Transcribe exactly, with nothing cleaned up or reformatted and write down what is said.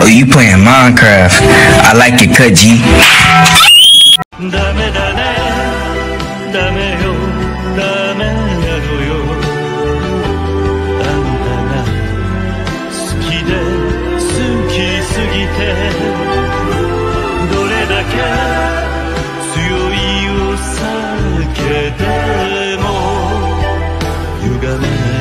Oh, you playing Minecraft? I like your cut, G. ダメだね、ダメよ、ダメなのよ。あんたが好きで好きすぎて、どれだけ強いお酒でも歪めない